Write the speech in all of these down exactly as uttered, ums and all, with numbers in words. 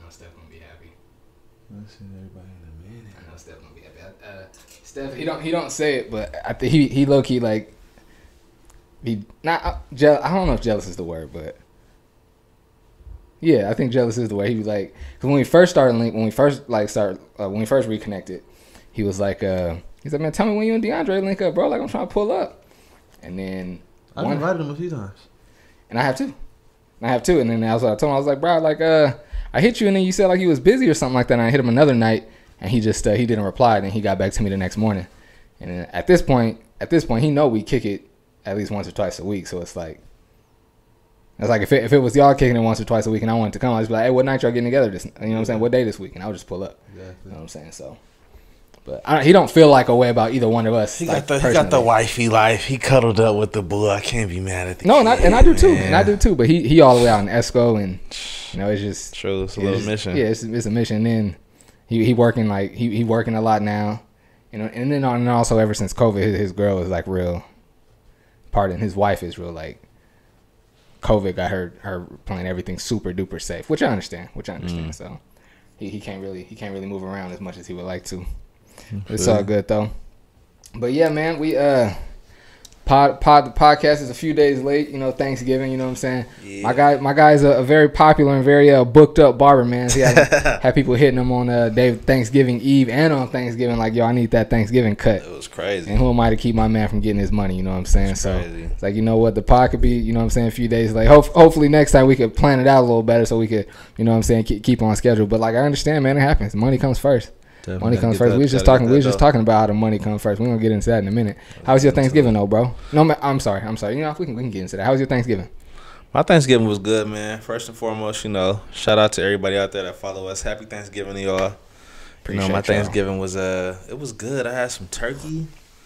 Steph gonna be happy. I see everybody in a minute. I know Steph gonna be happy. Uh, Steph, he don't he don't say it, but I think he he low key like he not uh, jealous. I don't know if jealous is the word, but yeah, I think jealous is the word. He was like, because when we first started, when we first like start uh, when we first reconnected, he was like, uh, he's like, man, tell me when you and Deondre link up, bro. Like I'm trying to pull up, and then I've one, invited him a few times, and I have too. I have too, and then that's what I told him. I was like, bro, like uh. I hit you, and then you said like he was busy or something like that. And I hit him another night, and he just uh, he didn't reply. And then he got back to me the next morning. And then at this point, at this point, he know we kick it at least once or twice a week. So it's like, it's like if it, if it was y'all kicking it once or twice a week, and I wanted to come, I'd just be like, hey, what night y'all getting together? This, you know what I'm saying? What day this week? And I would just pull up. Exactly. You know what I'm saying? So, but I, he don't feel like a way about either one of us. He like, got the he got the wifey life. He cuddled up with the boy. I can't be mad at the no, kid, and I, and I do too, man. and I do too. But he he all the way out in Esco, and you know it's just true. It's a it's little just, mission. Yeah, it's it's a mission. And then he he working like he he working a lot now, you know. And then and also ever since COVID, his, his girl is like real. Pardon, his wife is real like. COVID got her her playing everything super duper safe, which I understand. Which I understand. Mm. So he, he can't really he can't really move around as much as he would like to. It's all good though. But yeah, man, we uh pod pod the podcast is a few days late, you know, Thanksgiving, you know what I'm saying? Yeah. My guy my guy's a, a very popular and very uh, booked up barber, man. He had, had people hitting him on uh day Thanksgiving Eve and on Thanksgiving like, yo, I need that Thanksgiving cut. It was crazy. And who am I to keep my man from getting his money, you know what I'm saying? So crazy. It's like, you know what, the pod could be, you know what I'm saying, a few days late. Ho- hopefully next time we could plan it out a little better so we could, you know what I'm saying, keep, keep on schedule. But like I understand, man, it happens. Money comes first. Definitely. Money comes first. That, we was just talking. We was just talking about how the money comes first. We're gonna get into that in a minute. How was your Thanksgiving, though, bro? No, I'm sorry. I'm sorry. You know, we can we can get into that. How was your Thanksgiving? My Thanksgiving was good, man. First and foremost, you know, shout out to everybody out there that follow us. Happy Thanksgiving to y'all. Appreciate you know, my Thanksgiving y'all. was uh, it was good. I had some turkey,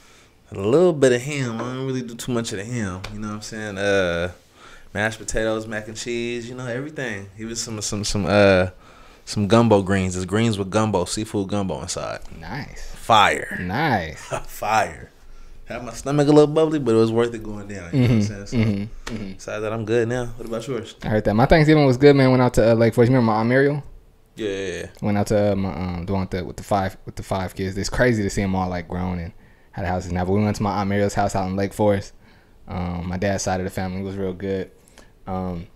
a little bit of ham. I didn't really do too much of the ham. You know what I'm saying? Uh, mashed potatoes, mac and cheese. You know, everything. Even some some some uh. Some gumbo greens. It's greens with gumbo, seafood gumbo inside. Nice. Fire. Nice. Fire. Had my stomach a little bubbly, but it was worth it going down. You mm-hmm. know what I'm saying? So, mm-hmm. Mm-hmm. besides that, I'm good now. What about yours? I heard that. My Thanksgiving was good, man. Went out to uh, Lake Forest. You remember my Aunt Muriel? Yeah, yeah, yeah. Went out to uh, my um, the one with the, with the five with the five kids. It's crazy to see them all like grown and had houses now. But we went to my Aunt Muriel's house out in Lake Forest. Um, my dad's side of the family was real good. Um,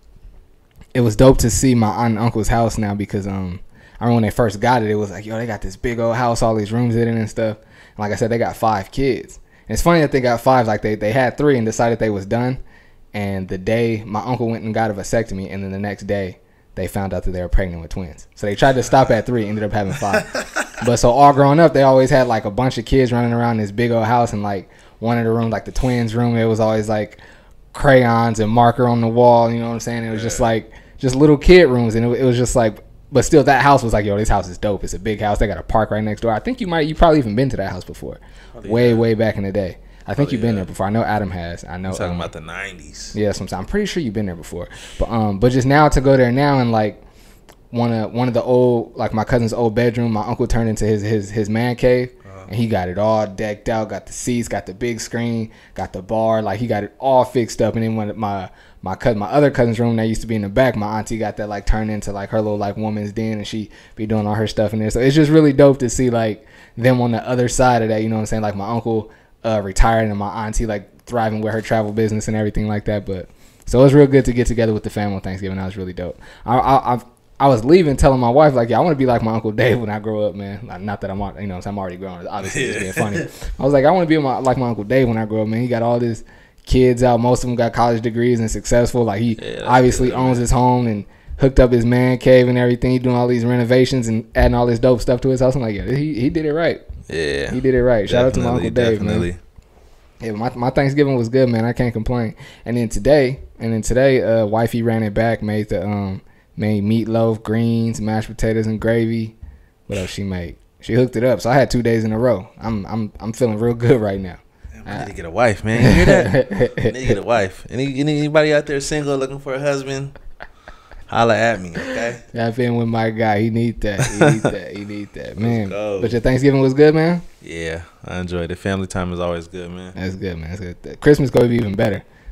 it was dope to see my aunt and uncle's house now because um. I remember when they first got it, it was like, yo, they got this big old house, all these rooms in it and stuff. And like I said, they got five kids. And it's funny that they got five. Like, they, they had three and decided they was done. And the day my uncle went and got a vasectomy, and then the next day, they found out that they were pregnant with twins. So they tried to stop at three, ended up having five. But so all growing up, they always had, like, a bunch of kids running around this big old house. And, like, one of the rooms, like the twins' room, it was always, like, crayons and marker on the wall. You know what I'm saying? It was just, like, just little kid rooms. And it, it was just, like... But still, that house was like, yo, this house is dope. It's a big house. They got a park right next door. I think you might, you probably even been to that house before. Probably way, yeah. way back in the day. I think you've been yeah. there before. I know Adam has. I know. I'm talking um, about the nineties. Yeah, sometimes I'm pretty sure you've been there before. But um, but just now to go there now and like one of one of the old like my cousin's old bedroom, my uncle turned into his his his man cave. And he got it all decked out, got the seats, got the big screen, got the bar, like he got it all fixed up. And then when my my cousin, my other cousin's room that used to be in the back, my auntie got that like turned into like her little like woman's den, and she be doing all her stuff in there. So it's just really dope to see like them on the other side of that. You know what I'm saying? Like my uncle uh, retired and my auntie like thriving with her travel business and everything like that. But so it was real good to get together with the family on Thanksgiving. That was really dope. I I I've, I was leaving telling my wife, like, yeah, I want to be like my Uncle Dave when I grow up, man. Like, not that I'm, you know, I'm already grown. Obviously, just being funny. I was like, I want to be my, like my Uncle Dave when I grow up, man. He got all these kids out. Most of them got college degrees and successful. Like, he yeah, obviously good, owns man. his home and hooked up his man cave and everything. He doing all these renovations and adding all this dope stuff to his house. I'm like, yeah, he, he did it right. Yeah. He did it right. Shout out to my Uncle Dave, definitely. man. Yeah, my my Thanksgiving was good, man. I can't complain. And then today, and then today, uh, wifey ran it back, made the um. Made meatloaf, greens, mashed potatoes, and gravy. What else she made? She hooked it up. So I had two days in a row. I'm I'm I'm feeling real good right now. Man, I need to get a wife, man. You hear that? I need to get a wife. Any anybody out there single looking for a husband? Holla at me, okay? Yeah, I've been with my guy. He need that. He need that. He need that, man. But your Thanksgiving was good, man. Yeah, I enjoyed it. Family time is always good, man. That's good, man. That's good. Christmas gonna be even better.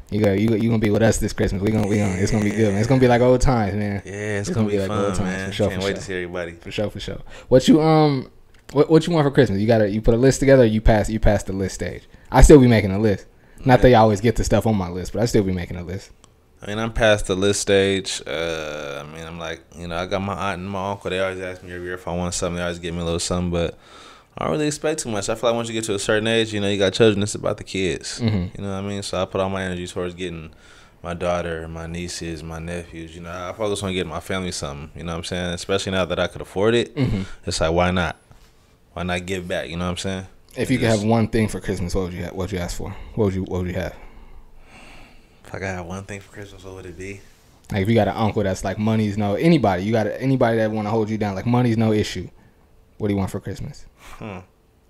You go, you go, you gonna be with us this Christmas. We gonna, we gonna, it's gonna be good, man. It's gonna be like old times, man. Yeah, it's, it's gonna, gonna be, be like fun, old times, man. For sure, Can't for wait sure. to see everybody. For sure, for sure. What you um, what what you want for Christmas? You gotta, you put a list together. Or you pass, you pass the list stage. I still be making a list. Not that I always get the stuff on my list, but I still be making a list. I mean, I'm past the list stage. Uh, I mean, I'm like, you know, I got my aunt and my uncle. They always ask me every year if I want something. They always give me a little something, but I don't really expect too much. I feel like once you get to a certain age, you know, you got children, it's about the kids. Mm-hmm. You know what I mean? So I put all my energy towards getting my daughter, my nieces, my nephews. You know, I focus on getting my family something. You know what I'm saying? Especially now that I could afford it. Mm-hmm. It's like, why not? Why not give back? You know what I'm saying? If you could have one thing for Christmas, what would you have, what would you ask for? What would you What would you have? If I could have one thing for Christmas, what would it be? Like if you got an uncle that's like money's no anybody, you got a, anybody that want to hold you down, like money's no issue. What do you want for Christmas? Hmm.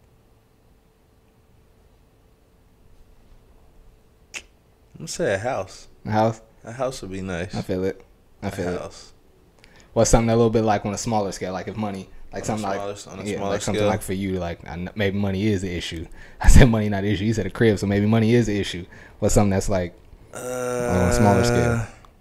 I'm gonna say a house. A house? A house would be nice. I feel it. I feel a house. it. What's something a little bit like on a smaller scale, like if money, like on something smaller, like on a yeah, smaller like something scale. like for you, like I kn- maybe money is the issue. I said money not the issue. You said a crib, so maybe money is the issue. What's something that's like uh, on a smaller scale?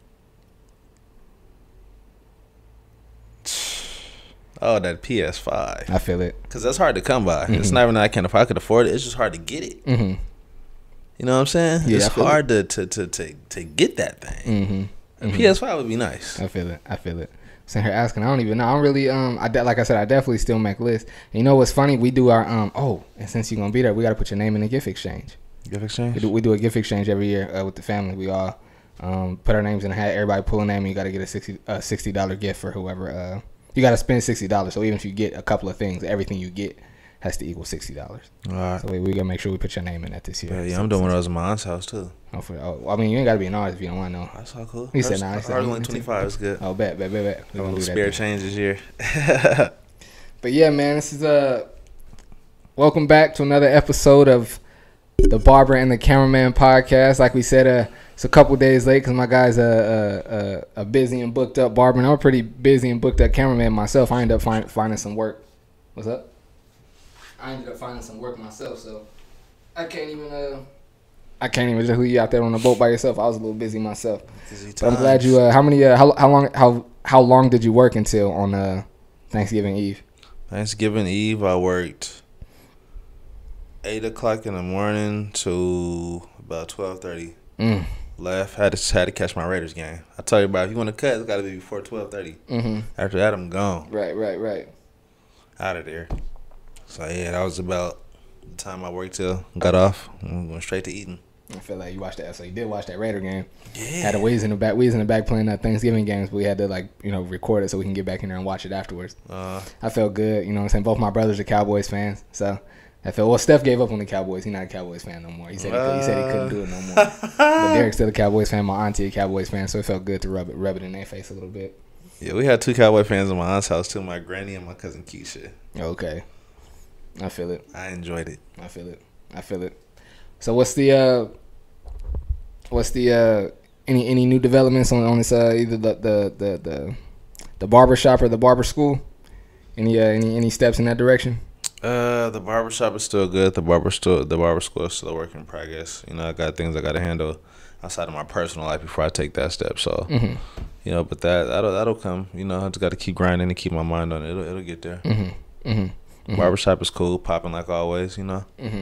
Oh, that P S five. I feel it. Cause that's hard to come by. Mm-hmm. It's not even that I can't. If I could afford it, it's just hard to get it. Mm-hmm. You know what I'm saying? Yeah, it's I feel hard to, to to to to get that thing. Mm-hmm. A Mm-hmm. P S five would be nice. I feel it. I feel it. Sitting here asking, I don't even know. I don't really um. I de- like I said, I definitely still make lists. And you know what's funny? We do our um. Oh, and since you're gonna be there, we gotta put your name in a gift exchange. Gift exchange. We do, we do a gift exchange every year uh, with the family. We all um put our names in a hat. Everybody pull a name, and you gotta get a sixty uh sixty dollar gift for whoever uh. You got to spend sixty dollars. So even if you get a couple of things, everything you get has to equal sixty dollars. All right. So we, we got to make sure we put your name in that this year. Yeah, yeah, I'm doing one of those in my aunt's house, too. Oh, for, oh, I mean, you ain't got to be an artist if you don't want to know. That's all cool. He said, nah. He said, only twenty-five is good. Oh, bet, bet, bet, bet. We're going to spare change this year. But yeah, man, this is uh, welcome back to another episode of the Barber and the Cameraman podcast. Like we said, uh, it's a couple days late because my guy's a, a, a, a busy and booked up barber, and I'm a pretty busy and booked up cameraman myself. I ended up find, finding some work. What's up? I ended up finding some work myself, so I can't even uh, I can't even just leave you out there on the boat by yourself. I was a little busy myself. But I'm glad you. Uh, how many? Uh, how how long? How how long did you work until on uh, Thanksgiving Eve? Thanksgiving Eve, I worked eight o'clock in the morning to about twelve thirty. Mm. Left, had to had to catch my Raiders game. I tell you about if you want to cut, it's got to be before twelve thirty. Mm-hmm. After that, I'm gone. Right, right, right. Out of there. So yeah, that was about the time I worked till got off. and went straight to eating. I feel like you watched that. So you did watch that Raider game. Yeah. Had a ways in the back, ways in the back playing that Thanksgiving games, but we had to like you know record it so we can get back in there and watch it afterwards. Uh, I felt good. You know what I'm saying? Both my brothers are Cowboys fans, so. I felt well. Steph gave up on the Cowboys. He's not a Cowboys fan no more. He said he, could, he said he couldn't do it no more. But Derek's still a Cowboys fan. My auntie a Cowboys fan, so it felt good to rub it, rub it in their face a little bit. Yeah, we had two Cowboy fans in my aunt's house too. My granny and my cousin Keisha. Okay, I feel it. I enjoyed it. I feel it. I feel it. So what's the uh, what's the uh, any any new developments on on this uh, either the the the the, the barber shop or the barber school? Any uh, any any steps in that direction? Uh, the barbershop is still good. The barber still, the barber school is still a work in progress. You know, I got things I got to handle outside of my personal life before I take that step. So, Mm-hmm. you know, but that that'll that'll come. You know, I just got to keep grinding and keep my mind on it. It'll it'll get there. Mm-hmm. Mm-hmm. Mm-hmm. Barbershop is cool, popping like always. You know. Mm-hmm.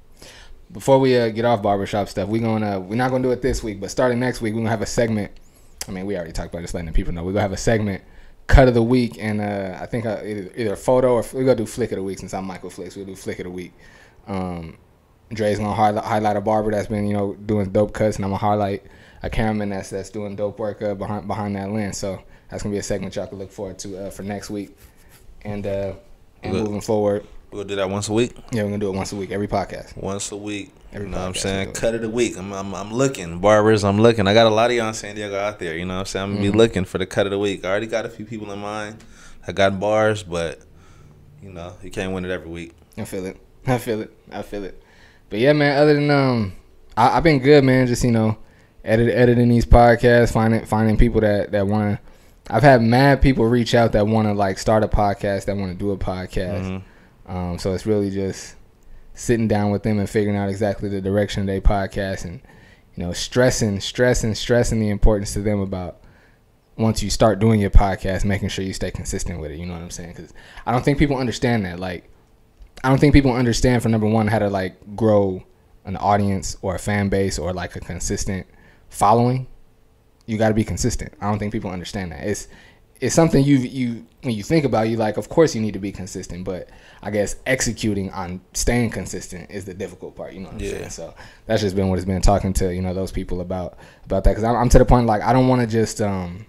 Before we uh, get off barbershop stuff, we gonna we're not gonna do it this week, but starting next week, we're gonna have a segment. I mean, we already talked about just letting the people know. We're gonna have a segment. Cut of the week, and uh, I think uh, either, either a photo or we're gonna do flick of the week since I'm Michael Flicks. We'll do flick of the week. Um, Dre's gonna highlight, highlight a barber that's been you know doing dope cuts, and I'm gonna highlight a cameraman that's that's doing dope work uh, behind behind that lens. So that's gonna be a segment y'all can look forward to uh, for next week, and uh, and Look. moving forward. We'll do that once a week. Yeah, we're gonna do it once a week, every podcast. Once a week. Every you know what I'm podcast saying? we do. Cut of the week. I'm, I'm I'm looking. Barbers, I'm looking. I got a lot of y'all in San Diego out there. You know what I'm saying? I'm going to Mm-hmm. be looking for the cut of the week. I already got a few people in mind. I got bars, but, you know, you can't win it every week. I feel it. I feel it. I feel it. But yeah, man, other than, um, I, I've been good, man. Just, you know, edit, editing these podcasts, finding finding people that, that want to. I've had mad people reach out that want to, like, start a podcast, that want to do a podcast. Mm-hmm. Um, so it's really just sitting down with them and figuring out exactly the direction of their podcast and, you know, stressing, stressing, stressing the importance to them about once you start doing your podcast, making sure you stay consistent with it. You know what I'm saying? Because I don't think people understand that. Like, I don't think people understand, for number one, how to like grow an audience or a fan base or like a consistent following. You got to be consistent. I don't think people understand that. It's it's something you you when you think about, you like, of course you need to be consistent, but I guess executing on staying consistent is the difficult part. You know what I'm yeah. saying? So that's just been what it's been, talking to, you know, those people about about that, because I'm, I'm to the point like I don't want to just um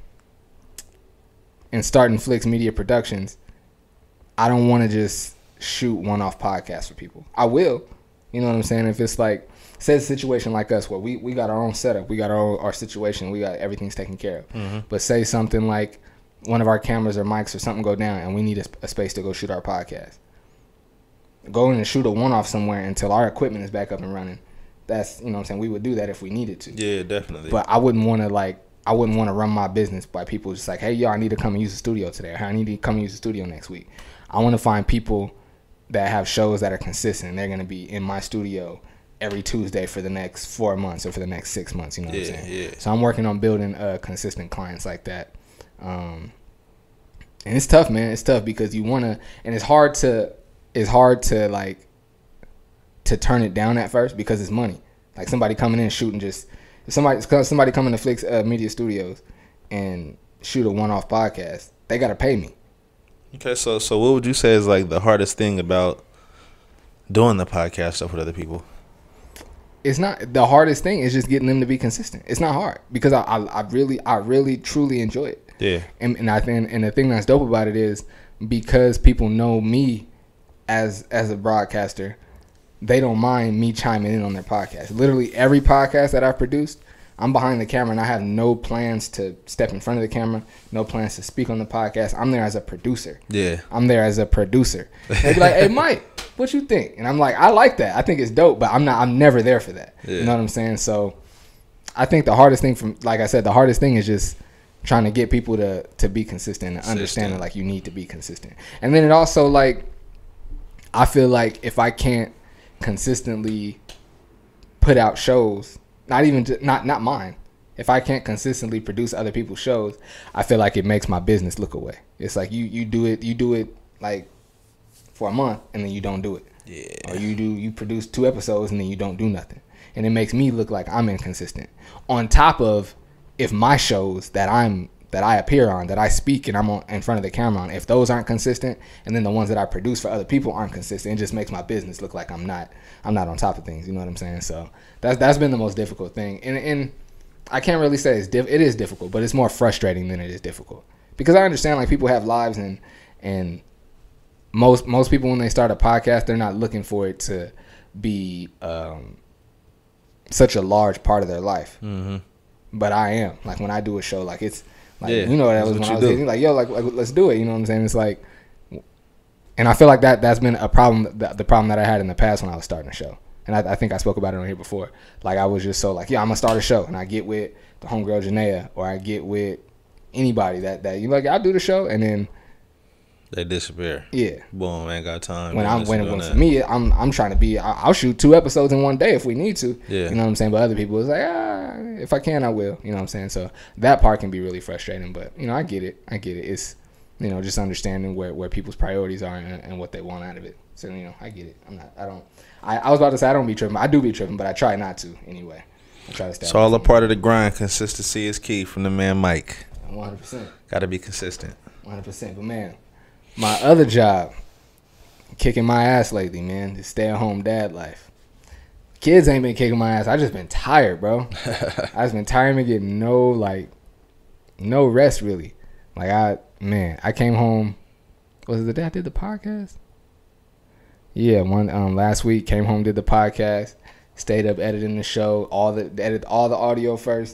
in starting Flicks Media Productions, I don't want to just shoot one-off podcasts for people. I will, you know what I'm saying? If it's like, say a situation like us where we, we got our own setup, we got our own, our situation, we got everything's taken care of. Mm-hmm. But say something like one of our cameras or mics or something go down and we need a, a space to go shoot our podcast. Going and shoot a one-off somewhere until our equipment is back up and running. That's, you know what I'm saying? We would do that if we needed to. Yeah, definitely. But I wouldn't want to like, I wouldn't want to run my business by people just like, hey, yo, I need to come and use the studio today. Or, hey, I need to come and use the studio next week. I want to find people that have shows that are consistent. They're going to be in my studio every Tuesday for the next four months or for the next six months. You know what yeah, I'm saying? Yeah. So I'm working on building uh, consistent clients like that. Um, and it's tough, man. It's tough because you want to, and it's hard to, it's hard to like, to turn it down at first because it's money. Like somebody coming in and shooting just, if somebody, somebody coming to Flicks uh, Media Studios and shoot a one-off podcast, they got to pay me. Okay, so so what would you say is like the hardest thing about doing the podcast stuff with other people? It's not the hardest thing. It's just getting them to be consistent. It's not hard because I, I, I really, I really, truly enjoy it. Yeah. And, and I think, and the thing that's dope about it is because people know me as as a broadcaster, they don't mind me chiming in on their podcast. Literally every podcast that I've produced, I'm behind the camera and I have no plans to step in front of the camera, no plans to speak on the podcast. I'm there as a producer. Yeah. I'm there as a producer. They be like, hey, Mike, what you think? And I'm like, I like that. I think it's dope, but I'm not, I'm never there for that. Yeah. You know what I'm saying? So I think the hardest thing from, like I said, the hardest thing is just trying to get people to, to be consistent and understand that like you need to be consistent. And then it also like, I feel like if I can't consistently put out shows, not even to, not not mine, if I can't consistently produce other people's shows, I feel like it makes my business look away. It's like you you do it you do it like for a month and then you don't do it. Yeah. Or you do you produce two episodes and then you don't do nothing, and it makes me look like I'm inconsistent. On top of if my shows that I'm that I appear on, that I speak and I'm on, in front of the camera on, if those aren't consistent, and then the ones that I produce for other people aren't consistent, it just makes my business look like I'm not I'm not on top of things. You know what I'm saying? So that's that's been the most difficult thing. And and I can't really say it's diff- it is difficult, but it's more frustrating than it is difficult. Because I understand like people have lives, and and most most people when they start a podcast, they're not looking for it to be um, such a large part of their life. Mm-hmm. But I am. Like when I do a show, like it's like, yeah, you know, that was what when I was do. like, yo, like, like, let's do it. You know what I'm saying? It's like, and I feel like that that's been a problem, the, the problem that I had in the past when I was starting a show. And I, I think I spoke about it on here before. Like I was just so like, yeah, I'm gonna start a show, and I get with the homegirl Janaea, or I get with anybody that that you know, like, I'll do the show, and then they disappear. Yeah. Boom, ain't got time. When I'm when, when for me, I'm I'm trying to be. I'll shoot two episodes in one day if we need to. Yeah. You know what I'm saying? But other people, it's like, ah, if I can, I will. You know what I'm saying? So that part can be really frustrating. But you know, I get it. I get it. It's, you know, just understanding where, where people's priorities are and, and what they want out of it. So you know, I get it. I'm not. I don't. I, I was about to say I don't be tripping. I do be tripping, but I try not to anyway. I try to stay. It's all a part of the grind. Consistency is key. From the man Mike. one hundred percent. Got to be consistent. one hundred percent. But man, my other job, kicking my ass lately, man. This stay-at-home dad life. Kids ain't been kicking my ass. I just been tired, bro. I just been tired and getting no like, no rest really. Like I, man, I came home. Was it the day I did the podcast? Yeah, one um last week came home, did the podcast, stayed up editing the show, all the edit all the audio first,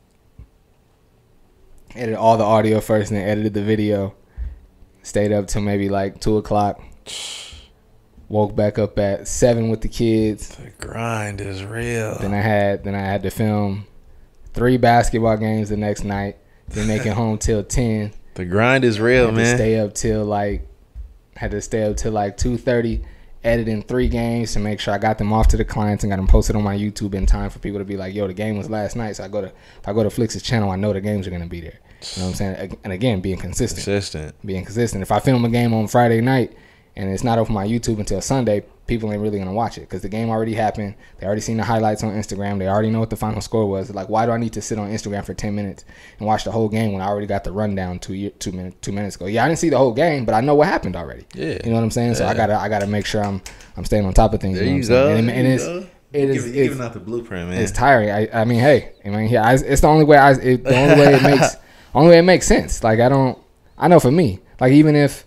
edited all the audio first, and then edited the video. Stayed up till maybe like two o'clock. Woke back up at seven with the kids. The grind is real. Then I had then I had to film three basketball games the next night. Then make it home till ten. The grind is real, had man. To stay up till like had to stay up till like two thirty. editing three games to make sure I got them off to the clients and got them posted on my YouTube in time for people to be like, yo, the game was last night. So I go to if I go to Flix's channel, I know the games are gonna be there. You know what I'm saying? And again, being consistent. Consistent. Being consistent. If I film a game on Friday night and it's not open my YouTube until Sunday, people ain't really gonna watch it because the game already happened. They already seen the highlights on Instagram. They already know what the final score was. Like, why do I need to sit on Instagram for ten minutes and watch the whole game when I already got the rundown two year, two minutes two minutes ago? Yeah, I didn't see the whole game, but I know what happened already. Yeah, you know what I'm saying. So yeah. I gotta I gotta make sure I'm I'm staying on top of things. There you know you what go. I'm saying? And, and it's go. it is You're giving, giving out the blueprint, man. It's tiring. I I mean, hey, I mean, yeah, I, it's the only way I it, the only way it makes only way it makes sense. Like I don't I know for me, like even if.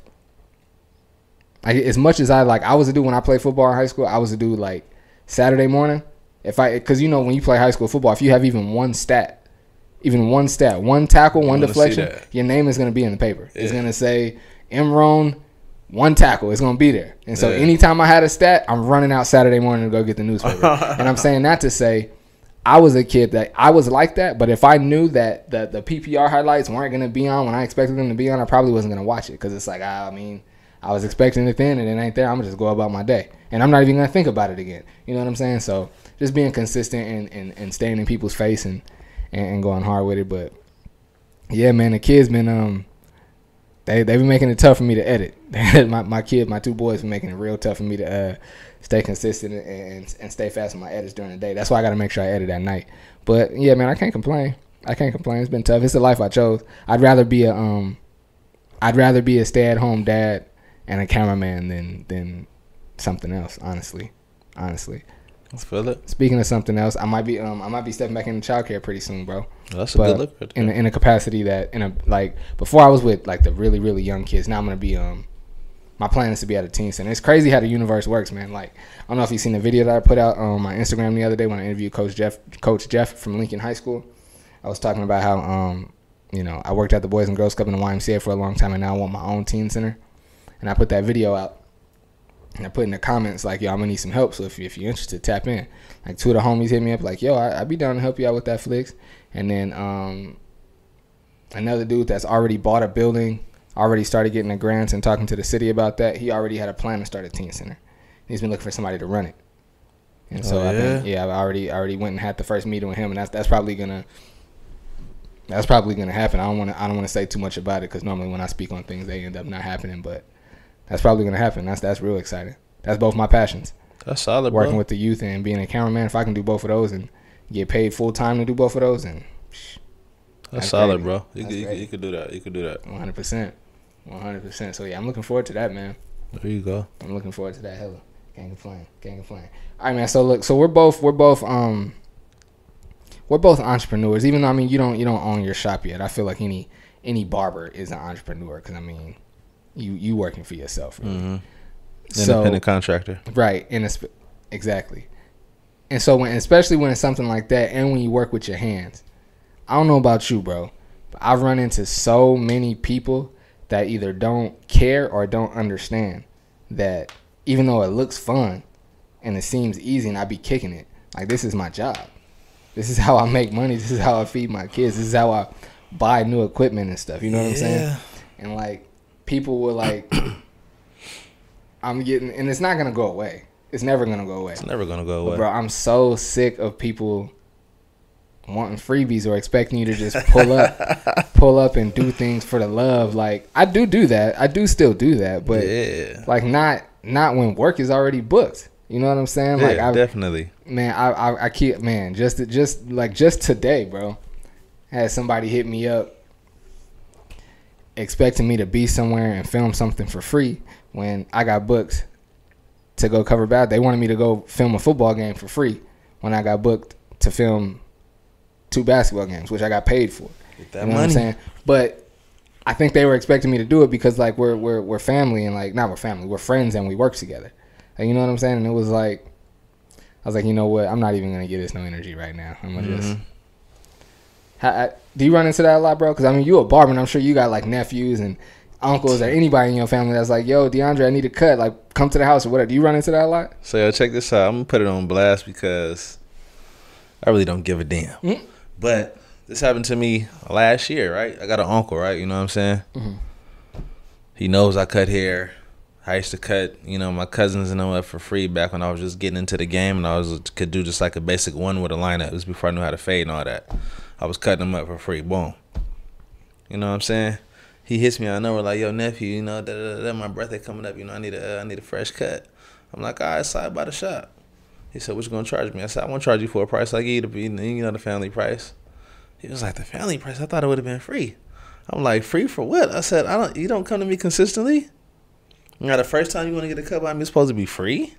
Like as much as I like, I was a dude when I played football in high school. I was a dude like Saturday morning. If I, because you know when you play high school football, if you have even one stat, even one stat, one tackle, one deflection, your name is gonna be in the paper. Yeah. It's gonna say Imron, one tackle. It's gonna be there. And so yeah. anytime I had a stat, I'm running out Saturday morning to go get the newspaper. And I'm saying that to say, I was a kid that I was like that. But if I knew that the the P P R highlights weren't gonna be on when I expected them to be on, I probably wasn't gonna watch it because it's like I mean. I was expecting it then, and it ain't there. I'm going to just go about my day. And I'm not even going to think about it again. You know what I'm saying? So just being consistent and, and, and staying in people's face and, and, and going hard with it. But, yeah, man, the kids been um they they been making it tough for me to edit. my my kid, my two boys been making it real tough for me to uh, stay consistent and, and, and stay fast with my edits during the day. That's why I got to make sure I edit at night. But, yeah, man, I can't complain. I can't complain. It's been tough. It's the life I chose. I'd rather be a um I'd rather be a stay-at-home dad and a cameraman than than something else, honestly, honestly. Let's feel it. Speaking of something else, I might be um I might be stepping back into childcare pretty soon, bro. Well, that's but a good look. Right in a, in a capacity that in a like before I was with like the really really young kids. Now I'm gonna be um my plan is to be at a teen center. It's crazy how the universe works, man. Like I don't know if you've seen the video that I put out on my Instagram the other day when I interviewed Coach Jeff, Coach Jeff from Lincoln High School. I was talking about how um you know I worked at the Boys and Girls Club in the Y M C A for a long time, and now I want my own teen center. And I put that video out, and I put in the comments like, yo, I'm going to need some help, so if, you, if you're interested, tap in. Like, two of the homies hit me up like, yo, I, I'd be down to help you out with that Flix. And then um, another dude that's already bought a building, already started getting the grants and talking to the city about that. He already had a plan to start a teen center. He's been looking for somebody to run it. And so, oh, yeah? I've been, yeah, I already, I already went and had the first meeting with him, and that's that's probably going to that's probably gonna happen. I don't want to I don't want to say too much about it because normally when I speak on things, they end up not happening, but that's probably gonna happen. That's that's real exciting. That's both my passions. That's solid, Working bro. with the youth and being a cameraman. If I can do both of those and get paid full time to do both of those, and that's, that's solid, great. bro. You That's could, you, great. could, you could do that. You could do that. one hundred percent, one hundred percent. So yeah, I'm looking forward to that, man. There you go. I'm looking forward to that. Hella, can't complain. Can't complain. All right, man. So look, so we're both we're both um we're both entrepreneurs. Even though I mean you don't you don't own your shop yet. I feel like any any barber is an entrepreneur because I mean you you working for yourself. Really. Mm-hmm. So, independent contractor. Right. And it's, exactly. And so when, especially when it's something like that and when you work with your hands, I don't know about you, bro, but I've run into so many people that either don't care or don't understand that even though it looks fun and it seems easy and I be kicking it, like this is my job. This is how I make money. This is how I feed my kids. This is how I buy new equipment and stuff. You know what yeah. I'm saying? And like people will like... I'm getting, and it's not gonna go away. It's never gonna go away. It's never gonna go away, but bro. I'm so sick of people wanting freebies or expecting you to just pull up, pull up and do things for the love. Like I do do that. I do still do that, but yeah. like not not when work is already booked. You know what I'm saying? Yeah, like I definitely. Man, I, I I keep man just just like just today, bro. Had somebody hit me up expecting me to be somewhere and film something for free. When I got booked to go cover bat, they wanted me to go film a football game for free when I got booked to film two basketball games, which I got paid for. Get that you know money. what I'm saying? But I think they were expecting me to do it because like we're we're we're family and like not we're family, we're friends and we work together. Like, you know what I'm saying? And it was like I was like, you know what? I'm not even gonna give this no energy right now. I'm gonna mm-hmm. just. How, I, do you run into that a lot, bro? Because I mean, you a barber, and I'm sure you got like nephews and uncles or anybody in your family that's like, yo, Deondre, I need a cut. Like, come to the house or whatever. Do you run into that a lot? So, yo, check this out. I'm going to put it on blast because I really don't give a damn. Mm-hmm. But this happened to me last year, right? I got an uncle, right? You know what I'm saying? Mm-hmm. He knows I cut hair. I used to cut, you know, my cousins and them up for free back when I was just getting into the game, and I was could do just like a basic one with a lineup. It was before I knew how to fade and all that. I was cutting them up for free. Boom. You know what I'm saying? He hits me on number like, yo, nephew, you know, da, da, da, da, my birthday coming up. You know, I need a, uh, I need a fresh cut. I'm like, all right, slide by the shop. He said, what you gonna charge me? I said, I won't charge you for a price. I give you the, you know, the family price. He was like, the family price? I thought it would have been free. I'm like, free for what? I said, I don't. You don't come to me consistently? Now, the first time you want to get a cut by me, it's supposed to be free?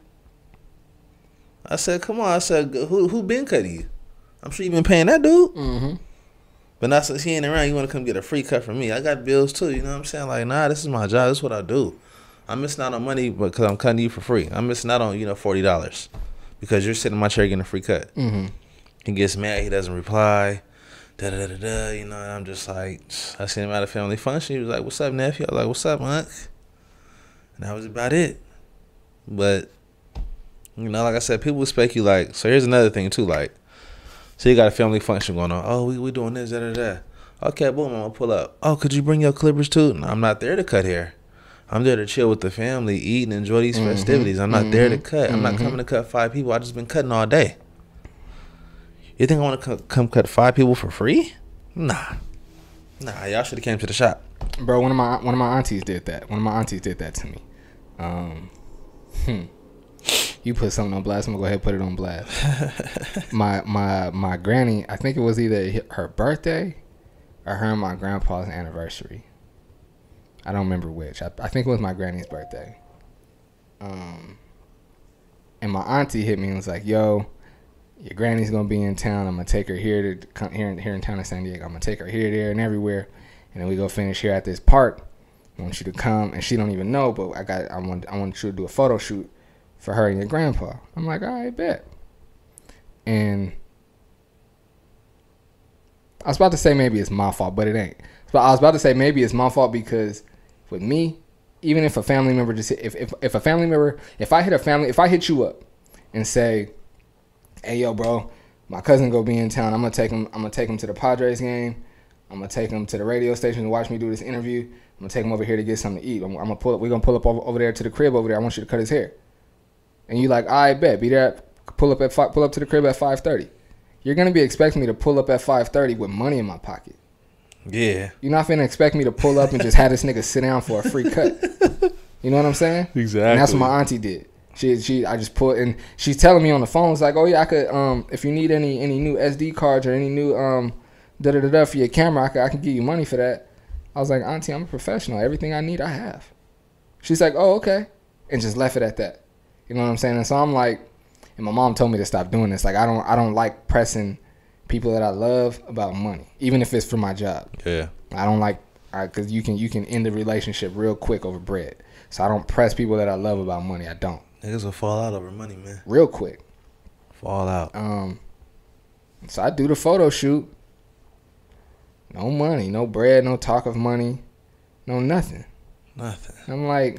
I said, come on. I said, who who been cutting you? I'm sure you been paying that dude. Mm-hmm. But now since he ain't around, you want to come get a free cut from me. I got bills too, you know what I'm saying? Like, nah, this is my job. This is what I do. I'm missing out on money because I'm cutting you for free. I'm missing out on, you know, forty dollars because you're sitting in my chair getting a free cut. Mm-hmm. He gets mad. He doesn't reply. Da-da-da-da-da, you know, and I'm just like, I seen him at a family function. He was like, what's up, nephew? I was like, what's up, Unc? And that was about it. But, you know, like I said, people expect you, like, so here's another thing, too, like, so you got a family function going on. Oh, we we doing this, da, da, da. Okay, boom, I'm going to pull up. Oh, could you bring your clippers, too? No, I'm not there to cut hair. I'm there to chill with the family, eat, and enjoy these mm-hmm. festivities. I'm not mm-hmm. there to cut. I'm mm-hmm. not coming to cut five people. I just been cutting all day. You think I want to come cut five people for free? Nah. Nah, y'all should have came to the shop. Bro, one of my one of my aunties did that. One of my aunties did that to me. Um, hmm. You put something on blast, I'm gonna go ahead and put it on blast. my my my granny, I think it was either her birthday or her and my grandpa's anniversary. I don't remember which. I, I think it was my granny's birthday. Um, and my auntie hit me and was like, "Yo, your granny's gonna be in town. I'm gonna take her here to come here in, here in town in San Diego. I'm gonna take her here, there, and everywhere, and then we go finish here at this park. I want you to come." And she don't even know, but I got I want I want you to do a photo shoot for her and your grandpa. I'm like, all right, bet. And I was about to say maybe it's my fault, but it ain't. But I was about to say maybe it's my fault because with me, even if a family member just if if if a family member if I hit a family if I hit you up and say, hey, yo, bro, my cousin go be in town. I'm gonna take him. I'm gonna take him to the Padres game. I'm gonna take him to the radio station to watch me do this interview. I'm gonna take him over here to get something to eat. I'm, I'm gonna pull up. We're gonna pull up over, over there to the crib over there. I want you to cut his hair. And you like, I bet. Be there. Pull up at five, pull up to the crib at five thirty. You're gonna be expecting me to pull up at five thirty with money in my pocket. Yeah. You're not finna expect me to pull up and just have this nigga sit down for a free cut. You know what I'm saying? Exactly. And that's what my auntie did. She she I just put and she's telling me on the phone, it's like, oh yeah, I could um if you need any any new S D cards or any new um da da da da for your camera, I could I can give you money for that. I was like, auntie, I'm a professional. Everything I need, I have. She's like, oh okay, and just left it at that. You know what I'm saying? And so I'm like, and my mom told me to stop doing this. Like I don't I don't like pressing people that I love about money, even if it's for my job. Yeah. I don't like because you can you can end the relationship real quick over bread. So I don't press people that I love about money. I don't. Niggas will fall out over money, man. Real quick. Fall out. Um. So I do the photo shoot. No money, no bread, no talk of money, no nothing. Nothing. I'm like,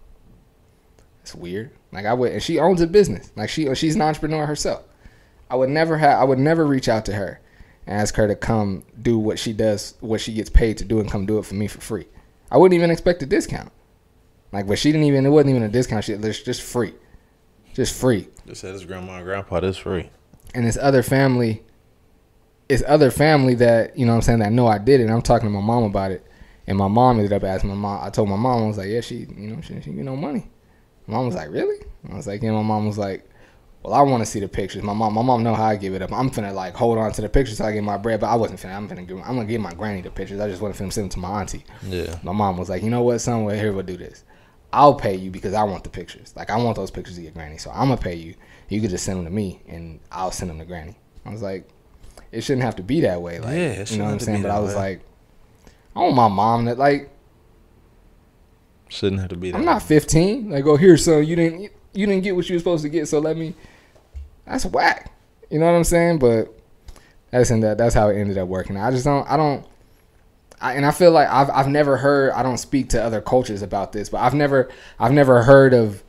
it's weird. Like I would, and she owns a business. Like she, she's an entrepreneur herself. I would never have, I would never reach out to her and ask her to come do what she does, what she gets paid to do, and come do it for me for free. I wouldn't even expect a discount. Like, but she didn't even, it wasn't even a discount. She was just free. Just free. Just said his grandma and grandpa, this free. And this other family, it's other family that, you know what I'm saying, that know I did it. And I'm talking to my mom about it. And my mom ended up asking my mom, I told my mom, I was like, yeah, she, you know, she, she get no money. My mom was like, really? I was like, yeah, my mom was like, well, I want to see the pictures. My mom, my mom know how I give it up. I'm finna like hold on to the pictures till I get my bread, but I wasn't finna. I'm finna give. I'm gonna give my granny the pictures. I just wasn't finna send them to my auntie. Yeah. My mom was like, you know what, son? Well, here we'll do this. I'll pay you because I want the pictures. Like I want those pictures of your granny, so I'm gonna pay you. You could just send them to me, and I'll send them to granny. I was like, it shouldn't have to be that way. Like, yeah, you know what I'm saying? But I was way. like, I want my mom that like. Shouldn't have to be that I'm way. not fifteen. Like, oh, here, son, you didn't you didn't get what you were supposed to get, so let me. That's whack. You know what I'm saying? But that's in that. That's how it ended up working. I just don't. I don't. I, and I feel like I've I've never heard. I don't speak to other cultures about this, but I've never I've never heard of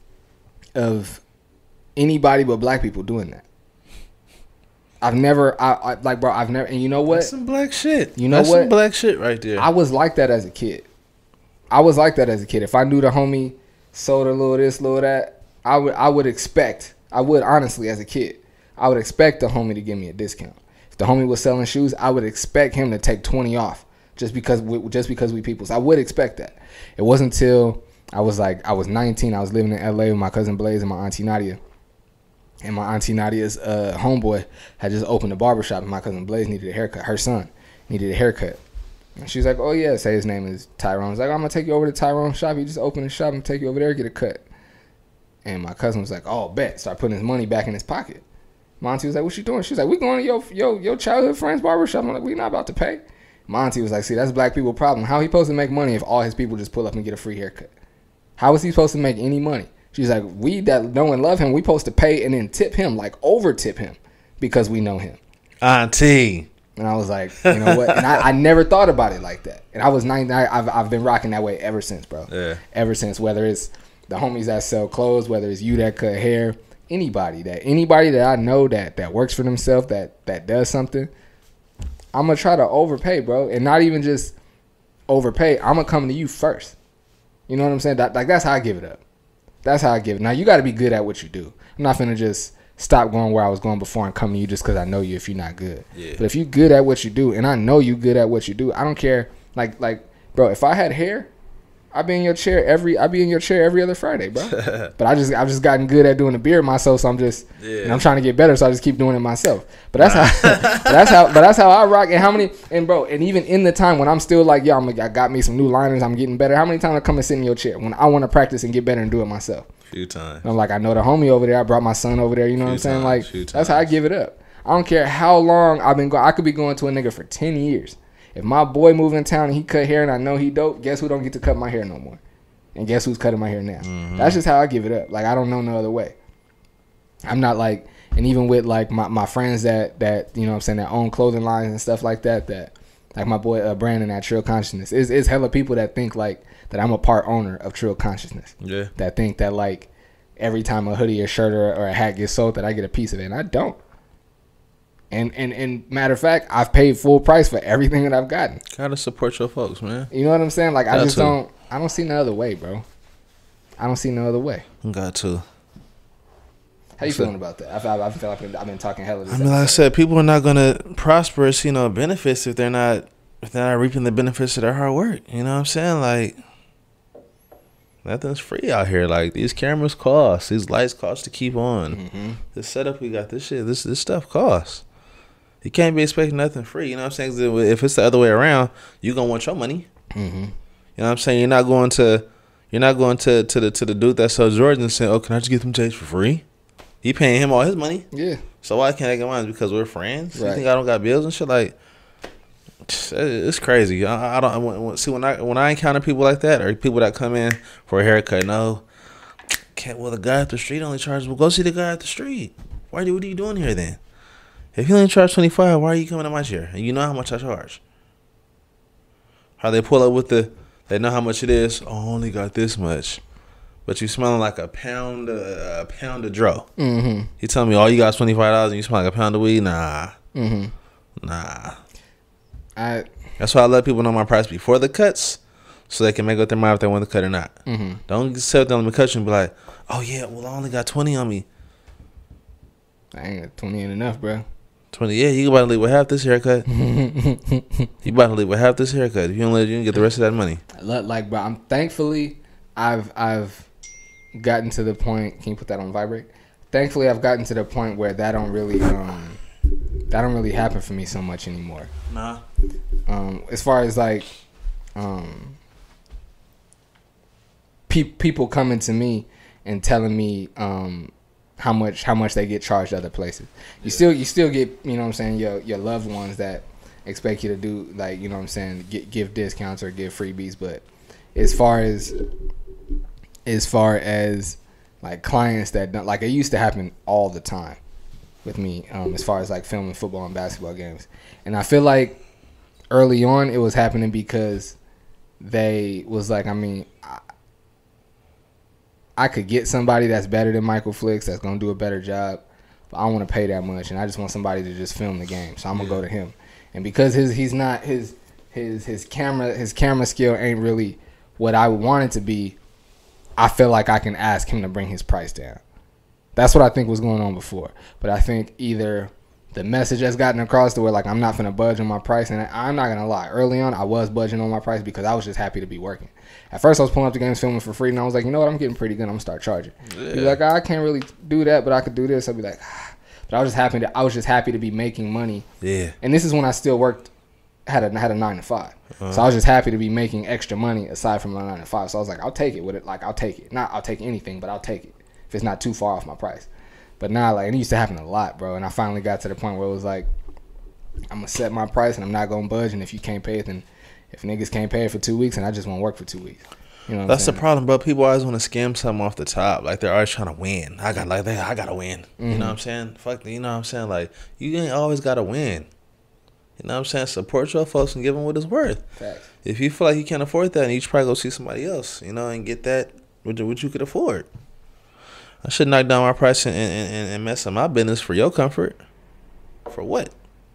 of anybody but black people doing that. I've never. I, I like, bro. I've never. And you know what? That's some black shit. You know That's what? Some black shit right there. I was like that as a kid. I was like that as a kid. If I knew the homie soda, little this, little that, I would I would expect, I would honestly as a kid, I would expect the homie to give me a discount. If the homie was selling shoes, I would expect him to take twenty off just because we, just because we peoples. I would expect that. It wasn't until I was like, I was nineteen, I was living in L A with my cousin Blaze and my auntie Nadia. And my auntie Nadia's uh, homeboy had just opened a barbershop, and my cousin Blaze needed a haircut. Her son needed a haircut. And she's like, oh, yeah, say his name is Tyrone. I was like, I'm going to take you over to Tyrone's shop. He just opened his shop and take you over there, get a cut. And my cousin was like, oh, bet. Start putting his money back in his pocket. My auntie was like, what you doing? She was like, we going to your, your, your childhood friend's barbershop. I'm like, we not about to pay. My auntie was like, see, that's black people problem. How he supposed to make money if all his people just pull up and get a free haircut? How is he supposed to make any money? She's like, we that know and love him, we supposed to pay and then tip him, like over tip him, because we know him. Auntie. And I was like, you know what? And I, I never thought about it like that. And I was nine. I've I've been rocking that way ever since, bro. Yeah. Ever since, whether it's the homies that sell clothes, whether it's you that cut hair, anybody that anybody that I know that that works for themselves, that that does something, I'm gonna try to overpay, bro, and not even just overpay. I'm gonna come to you first. You know what I'm saying? That, like that's how I give it up. That's how I give it. Now, you got to be good at what you do. I'm not finna just stop going where I was going before and come to you just because I know you if you're not good. Yeah. But if you're good at what you do, and I know you good at what you do, I don't care. Like, like, bro, if I had hair, I'd be in your chair every I'd be in your chair every other Friday, bro. But I just I've just gotten good at doing the beard myself, so I'm just yeah. and I'm trying to get better, so I just keep doing it myself. But that's how but that's how but that's how I rock. And how many and bro, and even in the time when I'm still like, yo, I'm, I got me some new liners, I'm getting better. How many times I come and sit in your chair when I want to practice and get better and do it myself? A few times. And I'm like, I know the homie over there. I brought my son over there. You know what I'm saying? Times, Like that's how I give it up. I don't care how long I've been going. I could be going to a nigga for ten years. If my boy move in town and he cut hair and I know he dope, guess who don't get to cut my hair no more? And guess who's cutting my hair now? Mm-hmm. That's just how I give it up. Like, I don't know no other way. I'm not like, and even with like my, my friends that, that, you know what I'm saying, that own clothing lines and stuff like that, that like my boy uh, Brandon at Trill Consciousness. It's, it's hella people that think like that I'm a part owner of Trill Consciousness. Yeah. That think that like every time a hoodie or shirt or, or a hat gets sold that I get a piece of it. And I don't. And, and and matter of fact, I've paid full price for everything that I've gotten. Gotta support your folks, man. You know what I'm saying? Like, Got I just to. don't, I don't see no other way, bro. I don't see no other way. Got to. How you That's feeling it. about that? I feel, I feel like I've been talking hella this I mean, like I said, people are not gonna prosper, you know, benefits if they're not if they're not reaping the benefits of their hard work. You know what I'm saying? Like, nothing's free out here. Like, these cameras cost, these lights cost to keep on. Mm-hmm. The setup we got, this shit, this this stuff costs. You can't be expecting nothing free. You know what I'm saying? If it's the other way around, you gonna want your money. Mm-hmm. You know what I'm saying? You're not going to, you're not going to to the to the dude that sells Jordans and saying, "Oh, can I just get them J's for free?" You paying him all his money. Yeah. So why can't I get mine? Because we're friends. Right. You think I don't got bills and shit? Like, it's crazy. I, I don't when, see when I when I encounter people like that or people that come in for a haircut. No, can't. Well, the guy at the street only charges. Well, go see the guy at the street. Why? What are you doing here then? If you only charge twenty-five, why are you coming to my chair? And you know how much I charge. How they pull up with the, they know how much it is. Oh, I only got this much. But you smelling like a pound, uh, a pound of dro. Mm-hmm. You tell me, oh, you got twenty-five dollars and you smell like a pound of weed? Nah. Mm-hmm. Nah. I. That's why I let people know my price before the cuts so they can make up their mind if they want to cut or not. Mm-hmm. Don't sit there on the cut and be like, oh, yeah, well, I only got twenty on me. I ain't twenty ain't enough, bro. twenty, yeah, you about to leave with half this haircut. You about to leave with half this haircut. If you don't let you can get the rest of that money. Like, bro, I'm thankfully I've I've gotten to the point. Can you put that on vibrate? Thankfully, I've gotten to the point where that don't really um that don't really happen for me so much anymore. Nah. Um, as far as like um pe- people coming to me and telling me um. how much how much they get charged other places. You yeah. still you still get, you know what I'm saying, your your loved ones that expect you to do, like, you know what I'm saying, get, give discounts or give freebies. But as far as as far as like clients that don't, like, it used to happen all the time with me, um, as far as like filming football and basketball games. And I feel like early on it was happening because they was like, I mean, I, I could get somebody that's better than Michael Flicks, that's going to do a better job, but I don't want to pay that much, and I just want somebody to just film the game. So I'm going to yeah. go to him. And because his he's not his his his camera his camera skill ain't really what I would want it to be, I feel like I can ask him to bring his price down. That's what I think was going on before. But I think either the message has gotten across to where, like, I'm not going to budge on my price. And I'm not going to lie. Early on, I was budging on my price because I was just happy to be working. At first, I was pulling up the games, filming for free. And I was like, you know what? I'm getting pretty good. I'm going to start charging. Yeah. Be like, oh, I can't really do that, but I could do this. I'd be like, ah. But I was just happy to, I was just happy to be making money. Yeah. And this is when I still worked, had a, had a nine to five. Uh-huh. So I was just happy to be making extra money aside from my nine to five. So I was like, I'll take it with it. Like, I'll take it. Not I'll take anything, but I'll take it if it's not too far off my price. But now, like, and it used to happen a lot, bro. And I finally got to the point where it was like, I'm going to set my price and I'm not going to budge. And if you can't pay it, then if niggas can't pay it for two weeks, and I just won't work for two weeks. You know what That's I'm the problem, bro. People always want to scam something off the top. Like, they're always trying to win. I got like that. I got to win. Mm-hmm. You know what I'm saying? Fuck, you know what I'm saying? Like, you ain't always got to win. You know what I'm saying? Support your folks and give them what it's worth. Facts. If you feel like you can't afford that, then you should probably go see somebody else, you know, and get that what you, what you could afford. I should knock down my price and, and, and, and mess up my business for your comfort. For what?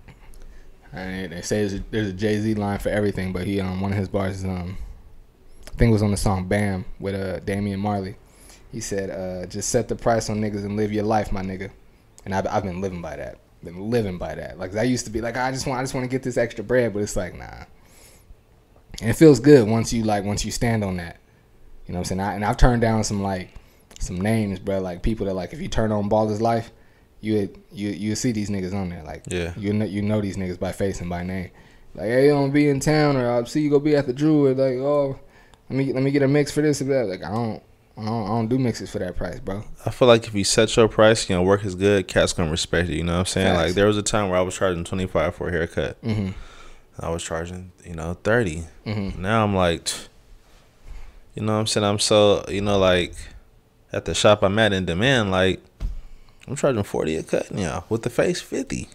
I mean, they say there's a, there's a Jay-Z line for everything, but he um one of his bars, um, I think it was on the song Bam with uh, Damian Marley. He said, uh, just set the price on niggas and live your life, my nigga. And I've, I've been living by that. Been living by that. Like, I used to be like, I just want I just want to get this extra bread, but it's like, nah. And it feels good once you like once you stand on that. You know what I'm saying? I, and I've turned down some like some names, bro. Like people that like if you turn on Baller's Life, you you you see these niggas on there. Like yeah, you know you know these niggas by face and by name. Like, hey, you don't be in town, or I'll see you go be at the Drew, or like, oh, let me let me get a mix for this or that. Like I don't. I don't, I don't do mixes for that price, bro. I feel like if you set your price, you know, work is good, cats gonna respect you. You know what I'm saying? Facts. Like there was a time where I was charging twenty-five for a haircut. Mm-hmm. I was charging, you know, thirty. Mm-hmm. Now I'm like, you know what I'm saying? I'm so, you know, like at the shop I'm at in Demand, like I'm charging forty a cut now with the face fifty.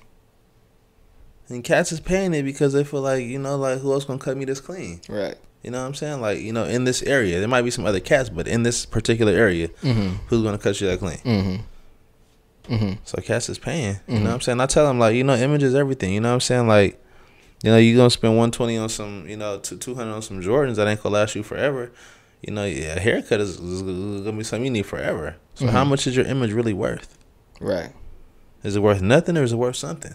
And cats is paying it because they feel like, you know, like who else gonna cut me this clean? Right. You know what I'm saying? Like, you know, in this area, there might be some other cats, but in this particular area, mm-hmm. who's going to cut you that clean? Mm-hmm. Mm-hmm. So cats is paying. Mm-hmm. You know what I'm saying? I tell them, like, you know, image is everything. You know what I'm saying? Like, you know, you're going to spend one twenty on some, you know, to two hundred on some Jordans that ain't going to last you forever. You know, yeah, a haircut is, is going to be something you need forever. So mm-hmm. how much is your image really worth? Right. Is it worth nothing or is it worth something?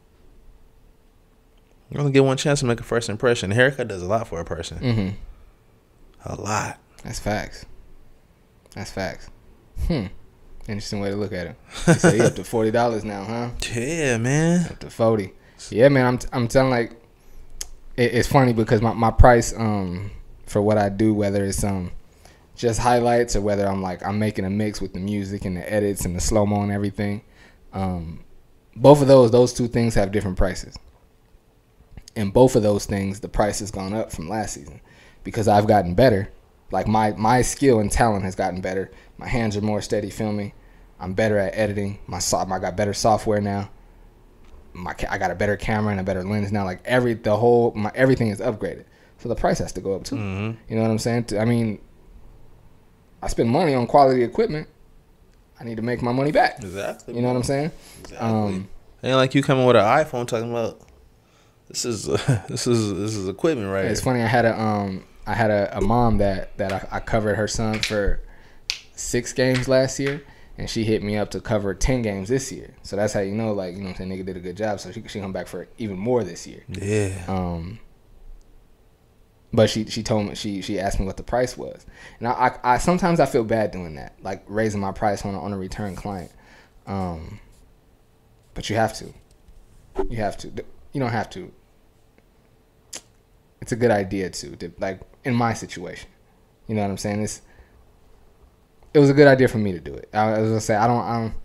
You're going to get one chance to make a first impression. A haircut does a lot for a person. Mm-hmm. A lot. That's facts. That's facts. Hmm. Interesting way to look at it. You say you up to forty dollars now, huh? Yeah, man. Up to forty. Yeah, man. I'm t- I'm telling like, it, it's funny because my, my price um for what I do, whether it's um just highlights or whether I'm like I'm making a mix with the music and the edits and the slow mo and everything, um, both of those those two things have different prices. And both of those things, the price has gone up from last season because I've gotten better. Like my, my skill and talent has gotten better. My hands are more steady filming. I'm better at editing. My so- I got better software now. My ca- I got a better camera and a better lens now. Like every the whole my everything is upgraded. So the price has to go up too. Mm-hmm. You know what I'm saying? I mean, I spend money on quality equipment. I need to make my money back. Exactly. You know what I'm saying? Exactly. Um, Ain't like you coming with an iPhone talking about this is uh, this is this is equipment right It's here. funny. I had a um I had a, a mom that that I, I covered her son for six games last year, and she hit me up to cover ten games this year. So that's how you know, like, you know what I'm saying, nigga did a good job. So she she come back for even more this year. Yeah. Um. But she she told me she she asked me what the price was, and I I, I sometimes I feel bad doing that, like raising my price on a, on a return client. Um. But you have to. You have to. You don't have to. It's a good idea to, to like in my situation. You know what I'm saying? It's it was a good idea for me to do it. I, I was gonna say I don't I don't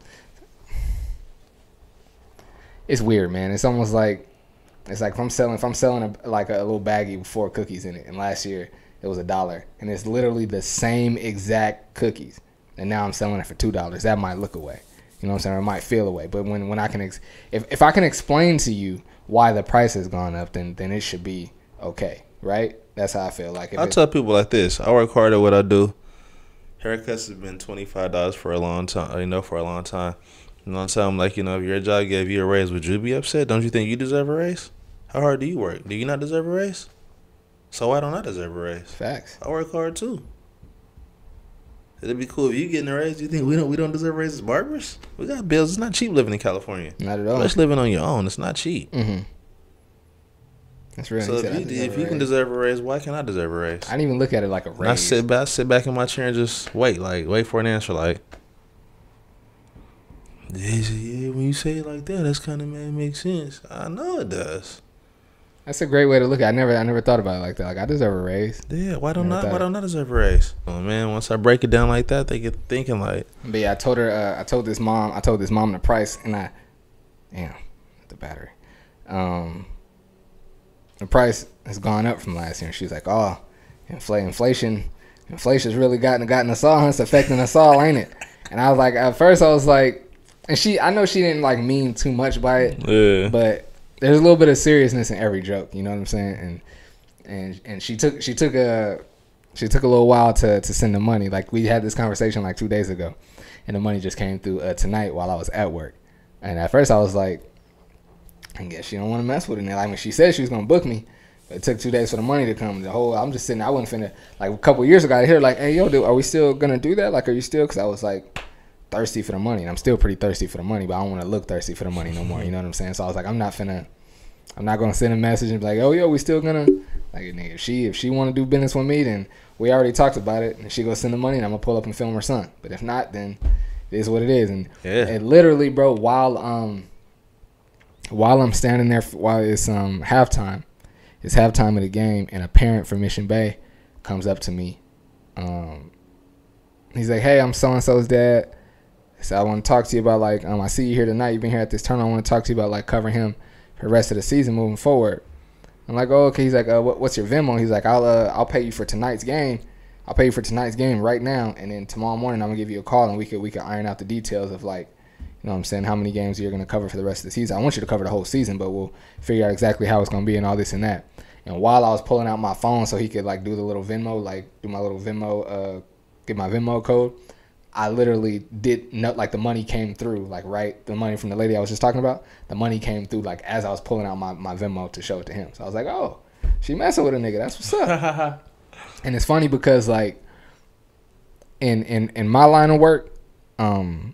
it's weird, man. It's almost like it's like if I'm selling if I'm selling a, like a little baggie with four cookies in it, and last year it was a dollar, and it's literally the same exact cookies, and now I'm selling it for two dollars. That might look away. You know what I'm saying? Or it might feel away. But when, when I can ex- if if I can explain to you why the price has gone up, then then it should be okay, right? That's how I feel. Like if I tell people like this: I work hard at what I do. Haircuts have been twenty five dollars for a long time. You know, for a long time. You know what I'm saying? Like, you know, if your job gave you a raise, would you be upset? Don't you think you deserve a raise? How hard do you work? Do you not deserve a raise? So why don't I deserve a raise? Facts. I work hard too. It'd be cool if you getting a raise. You think we don't we don't deserve raises, barbers? We got bills. It's not cheap living in California. Not at all. Especially living on your own. It's not cheap. Mm-hmm. That's real. So if you, if you can deserve a raise, why can't I deserve a raise? I didn't even look at it like a raise. And I sit back, sit back in my chair and just wait, like wait for an answer. Like, yeah, when you say it like that, that's kind of man makes sense. I know it does. That's a great way to look at it. I never, I never thought about it like that. Like I deserve a raise. Yeah, why don't I? Why don't I deserve a raise? Oh man, once I break it down like that, they get thinking like. But yeah, I told her. Uh, I told this mom. I told this mom the price, and I, damn, the battery. Um, the price has gone up from last year. And she's like, "Oh, infl- inflation, inflation's really gotten gotten us all. It's affecting us all, ain't it?" And I was like, at first I was like, and she, I know she didn't like mean too much by it, yeah. but there's a little bit of seriousness in every joke. You know what I'm saying? And and and she took she took a she took a little while to to send the money. Like we had this conversation like two days ago, and the money just came through uh, tonight while I was at work. And at first I was like, I guess she don't want to mess with it. And like when she said she was gonna book me, it took two days for the money to come. The whole I'm just sitting. I wasn't finna like a couple years ago. I hear like, hey yo, dude, are we still gonna do that? Like, are you still? Because I was like thirsty for the money, and I'm still pretty thirsty for the money, but I don't want to look thirsty for the money no more. You know what I'm saying? So I was like, I'm not finna. I'm not gonna send a message and be like, oh yo, we still gonna like nigga. If she if she want to do business with me, then we already talked about it, and she go send the money, and I'm gonna pull up and film her son. But if not, then it is what it is. And yeah, and literally, bro, while um while I'm standing there while it's um halftime, it's halftime of the game, and a parent from Mission Bay comes up to me. Um, he's like, hey, I'm so and so's dad. So I want to talk to you about like um I see you here tonight. You've been here at this tournament. I want to talk to you about like covering him for the rest of the season moving forward. I'm like, oh, okay. He's like, uh, what, what's your Venmo? He's like, I'll uh, I'll pay you for tonight's game. I'll pay you for tonight's game right now, and then tomorrow morning I'm gonna give you a call, and we could we could iron out the details of like, you know what I'm saying, how many games you're gonna cover for the rest of the season. I want you to cover the whole season, but we'll figure out exactly how it's gonna be and all this and that. And while I was pulling out my phone so he could like do the little Venmo, like do my little Venmo, uh, get my Venmo code, I literally did not like the money came through like right the money from the lady I was just talking about. The money came through like as I was pulling out my, my Venmo to show it to him. So I was like, oh, she messing with a nigga. That's what's up. And it's funny because like in in in my line of work, um,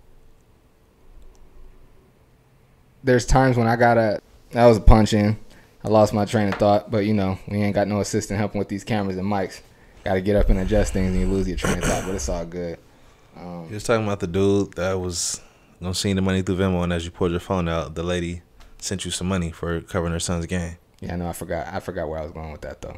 there's times when I gotta. That was a punch in. I lost my train of thought, but you know we ain't got no assistant helping with these cameras and mics. Got to get up and adjust things, and you lose your train of thought. But it's all good. Um, you was talking about the dude that was gonna send the money through Venmo, and as you pulled your phone out, the lady sent you some money for covering her son's game. Yeah, no, I forgot. I forgot where I was going with that though.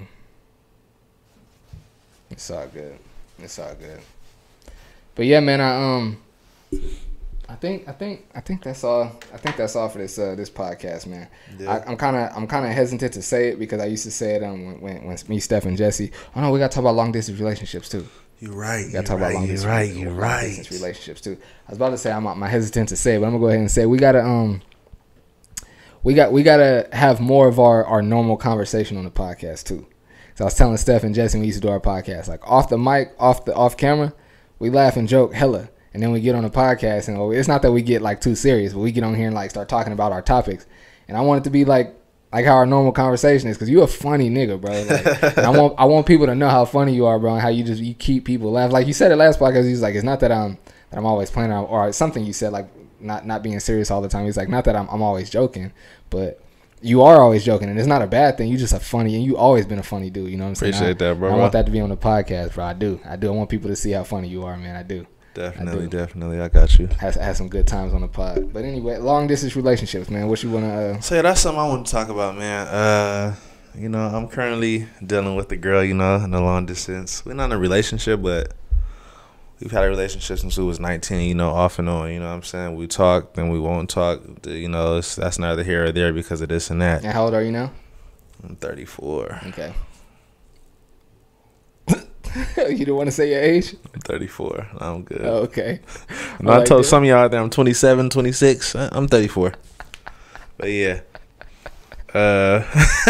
It's all good. It's all good. But yeah, man, I um, I think, I think, I think that's all. I think that's all for this uh, this podcast, man. Yeah. I, I'm kind of, I'm kind of hesitant to say it because I used to say it um when when, when me, Steph, and Jesse. Oh no, we got to talk about long distance relationships too. You're right. We got to talk right, about long distance. You're right. You're right. Distance relationships too. I was about to say I'm, I'm hesitant to say it, but I'm gonna go ahead and say we gotta um. We got we gotta have more of our, our normal conversation on the podcast too. So I was telling Steph and Jesse when we used to do our podcast, like off the mic, off the off camera, we laugh and joke hella, and then we get on the podcast and it's not that we get like too serious, but we get on here and like start talking about our topics. And I want it to be like like how our normal conversation is, because you a funny nigga, bro. Like, and I want I want people to know how funny you are, bro, and how you just you keep people laugh. Like you said it last podcast, he's like, it's not that I'm that I'm always playing around, or something you said like. Not not being serious all the time. He's like, not that I'm I'm always joking, but you are always joking, and it's not a bad thing. You just a funny, and you always been a funny dude. You know what I'm saying? Appreciate I, that, bro. I want that to be on the podcast, bro. I do. I do. I want people to see how funny you are, man. I do. Definitely, I do. definitely. I got you. Has had some good times on the pod. But anyway, long distance relationships, man. What you wanna? Uh... So yeah, that's something I want to talk about, man. Uh, you know, I'm currently dealing with a girl, you know, in a long distance. We're not in a relationship, but we've had a relationship since we was nineteen, you know, off and on, you know what I'm saying? We talk, then we won't talk, you know, it's, that's neither here or there because of this and that. And how old are you now? I'm thirty-four. Okay. You don't want to say your age? I'm thirty-four. I'm good. Oh, okay. I, I like told that. Some of y'all out there I'm twenty-seven, twenty-six. I'm thirty-four. But yeah. Uh,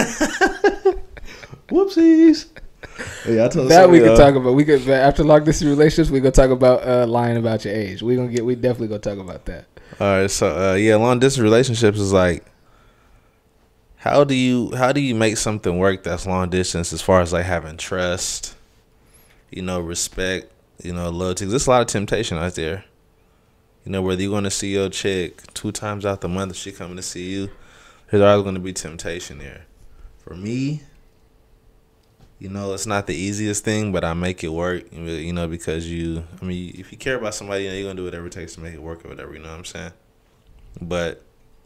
whoopsies. Yeah, I told that we could uh, talk about. We could after long distance relationships. We gonna talk about uh, lying about your age. We gonna get. We definitely gonna talk about that. All right. So uh, yeah, long distance relationships is like, how do you how do you make something work that's long distance as far as like having trust, you know, respect, you know, loyalty. There's a lot of temptation out there. You know, whether you're going to see your chick two times out the month, if she coming to see you, there's always going to be temptation there. For me, you know, it's not the easiest thing, but I make it work, you know, because you, I mean, if you care about somebody, you know, you're going to do whatever it takes to make it work or whatever, you know what I'm saying? But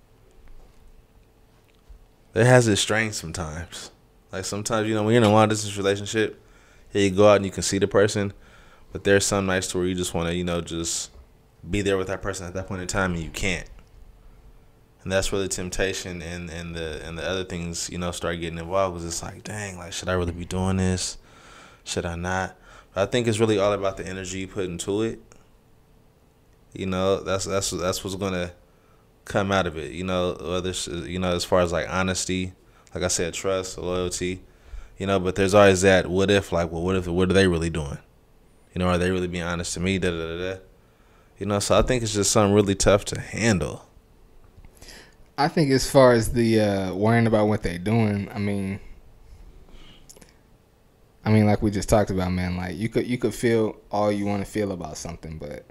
it has its strengths sometimes. Like sometimes, you know, when you're in a long distance relationship, yeah, you go out and you can see the person, but there's some nights where you just want to, you know, just be there with that person at that point in time, and you can't. And that's where the temptation and, and the and the other things, you know, start getting involved. Because it's like, dang, like, should I really be doing this? Should I not? But I think it's really all about the energy you put into it. You know, that's that's that's what's gonna come out of it. You know, whether it's, you know, as far as like honesty, like I said, trust, loyalty. You know, but there's always that what if, like, well, what if, what are they really doing? You know, are they really being honest to me? Da da da da. You know, so I think it's just something really tough to handle. I think as far as the uh, worrying about what they're doing, I mean, I mean, like we just talked about, man. Like you could you could feel all you want to feel about something, but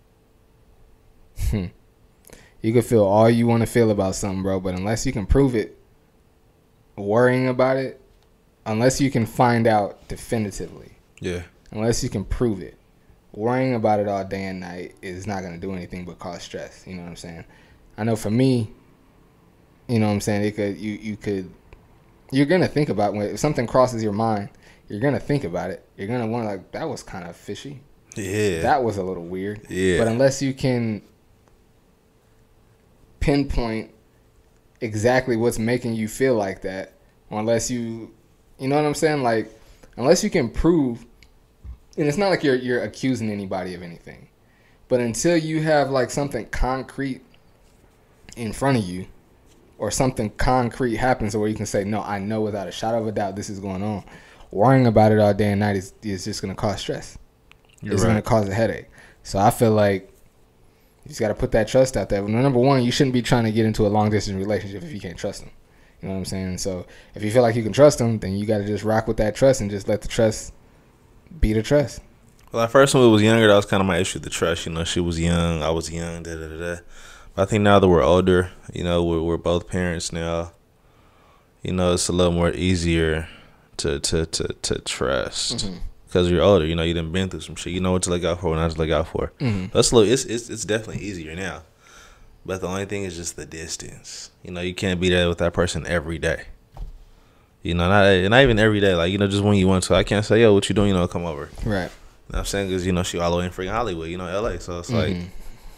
you could feel all you want to feel about something, bro. But unless you can prove it, worrying about it, unless you can find out definitively, yeah, unless you can prove it, worrying about it all day and night is not gonna do anything but cause stress. You know what I'm saying? I know for me. You know what I'm saying? It could you you could you're gonna think about when if something crosses your mind, you're gonna think about it. You're gonna want like that was kind of fishy. Yeah. That was a little weird. Yeah. But unless you can pinpoint exactly what's making you feel like that, or unless you you know what I'm saying? Like unless you can prove, and it's not like you're you're accusing anybody of anything. But until you have like something concrete in front of you, or something concrete happens where you can say, no, I know without a shadow of a doubt this is going on, worrying about it all day and night is, is just going to cause stress. You're it's right. going to cause a headache. So I feel like you just got to put that trust out there. Number one, you shouldn't be trying to get into a long-distance relationship if you can't trust them. You know what I'm saying? So if you feel like you can trust them, then you got to just rock with that trust and just let the trust be the trust. Well, at first when we was younger, that was kind of my issue, the trust. You know, she was young, I was young, da da da da. I think now that we're older, you know, we're we're both parents now. You know, it's a little more easier to to to, to trust because mm-hmm. you're older. You know, you done been through some shit. You know what to look out for and not to look out for. Mm-hmm. That's a little. It's it's it's definitely easier now. But the only thing is just the distance. You know, you can't be there with that person every day. You know, not not even every day. Like, you know, just when you want to. I can't say, yo, what you doing? You know, come over. Right. You know what I'm saying? Because, you know, she all the way in freaking Hollywood. You know, L A. So it's mm-hmm. like.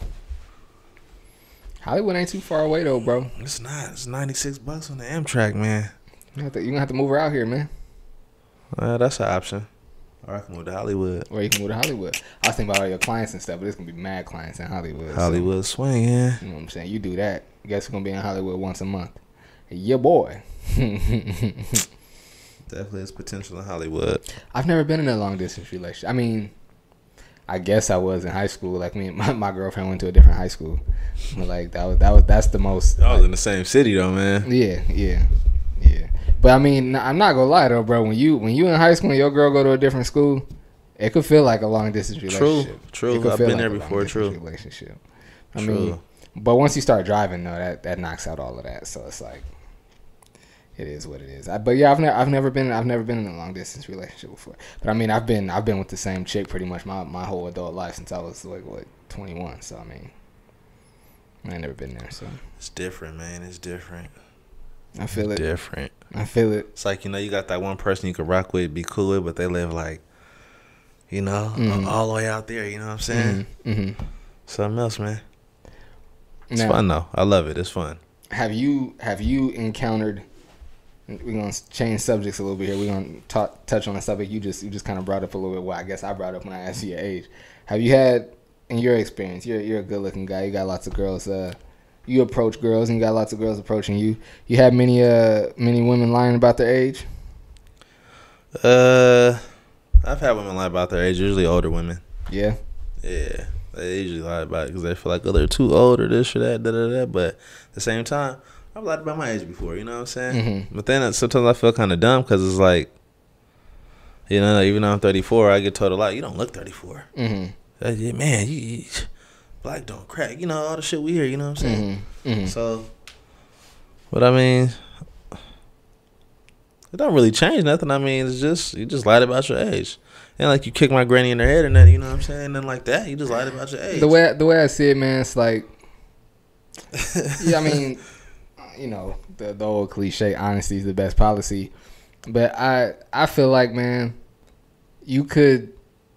Hollywood ain't too far away though, bro. It's not. It's ninety-six bucks on the Amtrak, man. You have to, you're gonna have to move her out here, man. Uh, that's an option. Or I can move to Hollywood. Or you can move to Hollywood. I was thinking about all your clients and stuff, but it's gonna be mad clients in Hollywood. Hollywood so, swing, yeah. You know what I'm saying? You do that. Guess who's gonna be in Hollywood once a month? Your boy. Definitely has potential in Hollywood. I've never been in a long distance relationship. I mean, I guess I was in high school. Like me, my, my girlfriend went to a different high school. But like that was that was that's the most. I was like, in the same city though, man. Yeah, yeah, yeah. But I mean, I'm not gonna lie though, bro. When you when you in high school and your girl go to a different school, it could feel like a long distance relationship. True, true. I've been like there before. True. Relationship. I true. mean, but once you start driving though, that that knocks out all of that. So it's like, it is what it is. I, but yeah, I've never I've never been I've never been in a long distance relationship before. But I mean, I've been I've been with the same chick pretty much my my whole adult life since I was like what twenty-one. So I mean, I ain't never been there. So it's different, man. It's different. I feel it's it. Different. I feel it. It's like, you know, you got that one person you can rock with, be cool with, but they live like, you know, mm-hmm. all the way out there. You know what I'm saying? Mm-hmm. Mm-hmm. Something else, man. It's now, fun though. I love it. It's fun. Have you have you encountered? We're gonna change subjects a little bit here. We're gonna talk, touch on a subject you just you just kind of brought up a little bit. Well, I guess I brought up when I asked you your age. Have you had, in your experience, you're you're a good looking guy. You got lots of girls. Uh, you approach girls, and you got lots of girls approaching you. You had many uh many women lying about their age. Uh, I've had women lie about their age. Usually older women. Yeah. Yeah, they usually lie about it because they feel like, oh, they're too old or this or that, da da da. But at the same time, I've lied about my age before, you know what I'm saying? Mm-hmm. But then sometimes I feel kind of dumb because it's like, You know, even though I'm thirty-four, I get told a lot. You don't look thirty-four. Mm-hmm. Uh, yeah, man, you, you black don't crack. You know, all the shit we hear. You know what I'm saying? Mm-hmm. Mm-hmm. So, but I mean, it don't really change nothing. I mean, it's just you just lied about your age. And like you kick my granny in her head or nothing. You know what I'm saying? Nothing like that. You just lied about your age. The way the way I see it, man, it's like, yeah, I mean, you know, the the old cliche, honesty is the best policy. But I I feel like, man, you could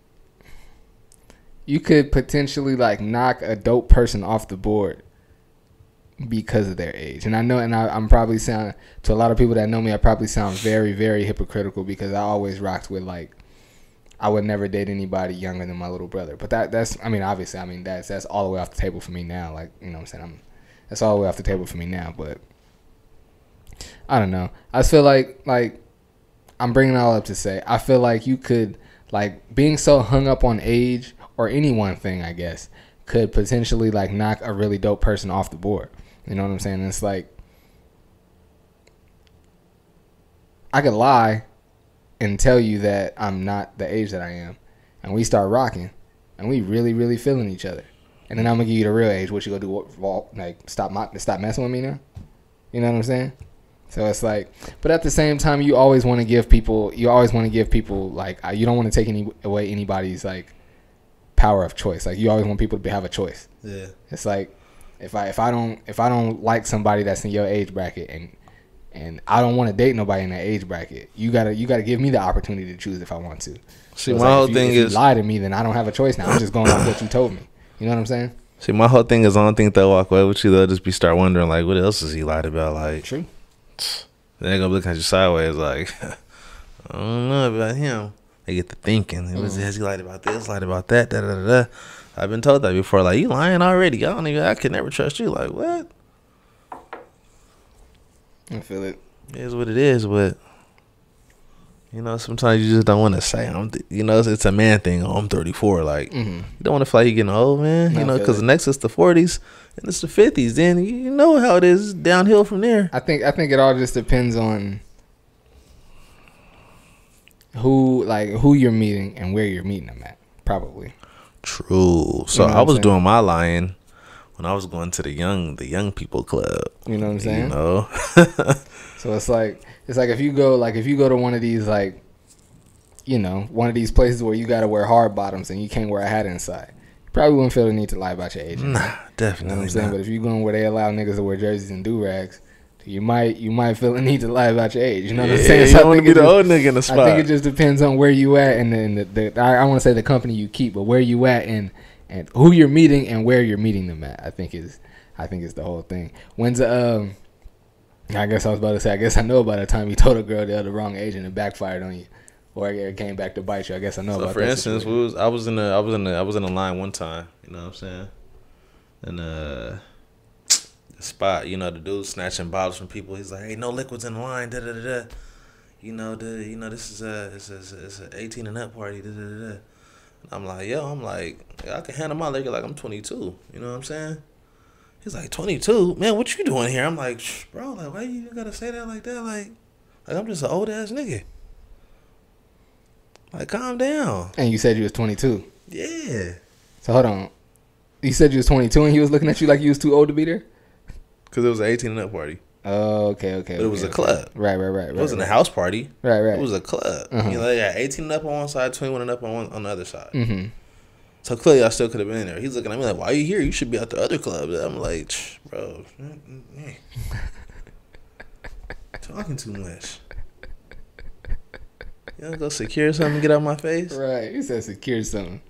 you could potentially like knock a dope person off the board because of their age. And I know, and I, I'm probably sound to a lot of people that know me, I probably sound very, very hypocritical because I always rocked with like I would never date anybody younger than my little brother. But that that's I mean, obviously, I mean that's that's all the way off the table for me now. Like, you know what I'm saying? I'm that's all the way off the table for me now, but I don't know. I just feel like like I'm bringing it all up to say, I feel like you could, like, being so hung up on age or any one thing, I guess, could potentially, like, knock a really dope person off the board. You know what I'm saying? It's like, I could lie and tell you that I'm not the age that I am, and we start rocking, and we really, really feeling each other. And then I'm going to give you the real age. What you going to do? Like, stop, my, stop messing with me now? You know what I'm saying? So it's like, but at the same time, you always want to give people, you always want to give people, like, you don't want to take any away anybody's, like, power of choice. Like, you always want people to have a choice. Yeah. It's like, if I if I don't if I don't like somebody that's in your age bracket and and I don't want to date nobody in that age bracket, you gotta you gotta give me the opportunity to choose if I want to. See, so my like, whole if you, thing if is, you lie to me, then I don't have a choice now. I'm just going off what you told me. You know what I'm saying? See, my whole thing is, I don't think they'll walk away with you. They'll just be start wondering, like, what else has he lied about? Like, true. They're gonna look at you sideways, like, I don't know about him. They get to thinking, mm-hmm. Has he lied about this, lied about that, da da da da. I've been told that before, like, you lying already. I don't even, I could never trust you. Like, what? I feel it. It is what it is, but you know, sometimes you just don't want to say. I'm, th- you know, it's, it's a man thing. Oh, I'm thirty-four. Like, mm-hmm. You don't want to feel like you're getting old, man. You I know, because next is the forties and it's the fifties. Then you know how it is downhill from there. I think I think it all just depends on who like who you're meeting and where you're meeting them at. Probably. True. So you know I was saying? doing my lying when I was going to the young the young people club. You know what I'm saying? You know. So it's like it's like if you go like if you go to one of these like, you know, one of these places where you gotta wear hard bottoms and you can't wear a hat inside, you probably wouldn't feel the need to lie about your age. Nah, definitely. You know what I'm saying? Not. But if you're going where they allow niggas to wear jerseys and do rags, you might you might feel the need to lie about your age. You know what yeah, I'm saying? So you don't want to be the just, old nigga in the spot. I think it just depends on where you at and then the, the, the I, I want to say the company you keep, but where you at and and who you're meeting and where you're meeting them at. I think is I think is the whole thing. When's um. I guess I was about to say, I guess I know about the time you told a girl they're the wrong age and it backfired on you, or it came back to bite you. I guess I know so about. For that instance, we was I was in the I was in the I was in the line one time. You know what I'm saying? And uh, the spot, you know, the dude snatching bottles from people. He's like, "Hey, no liquids in the line." Da da da da. You know, the you know this is a it's a it's a eighteen and up party. Da da da da. I'm like, yo, I'm like, I can handle my liquor like I'm twenty-two. You know what I'm saying? He's like, twenty-two? Man, what you doing here? I'm like, bro, like, why you gotta say that like that? Like, like I'm just an old-ass nigga. Like, calm down. And you said you was twenty-two. Yeah. So, hold on. You said you was twenty-two and he was looking at you like you was too old to be there? Because it was an eighteen and up party. Oh, okay, okay. But it was okay, a club. Okay. Right, right, right, right. It wasn't right. a house party. Right, right. It was a club. Uh-huh. You know, they got eighteen and up on one side, twenty-one and up on, one, on the other side. Mm-hmm. So clearly, I still could have been in there. He's looking at me like, "Why are you here? You should be at the other club." I'm like, "Bro, talking too much. You don't go secure something and get out my face." Right. He said secure something.